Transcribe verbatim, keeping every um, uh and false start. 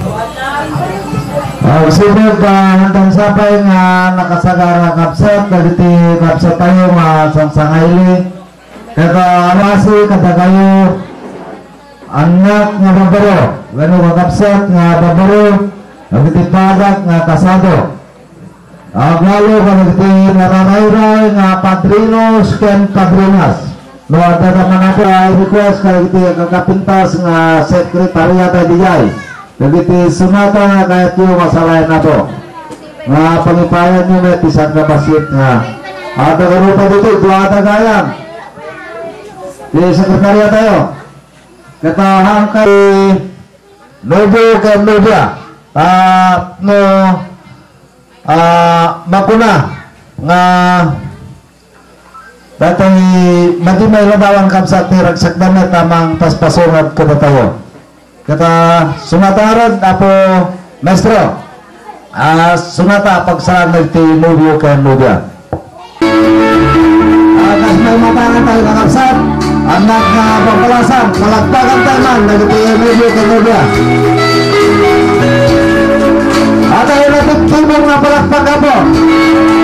Oh, sunod ka hantang sapay nga nakasagara kapsat dagiti kapsat tayo nga sangsangayli kata amasi kata kayo anak nga babaro gano ka kapsat nga babaro dagiti padak nga kasado aglalo ka dagiti naranayray nga padrinos ken padrinas no ada naman ako ay request ka dagiti kakapintas nga sekretariat ay dijay dagiti sumata nga kahit yung masalayan na to nga pangipayan nyo may pisang kapasit nga at nagarupa dito duwata gayang di sekretarya tayo katahang kay Nobo kay Nobia at no uh, makuna nga datang madi may labawan kamsat ni ragsakdan na tamang paspasungat kada tayo kata sumatarad apo maestro ah sumata pagsalan nagti Nobio kay Nobia akas may matangan tayo kakapsat anak nga pagpalasan malagpagan tayo man nagti Nobio kay Nobia at ay natutubong na palakpag po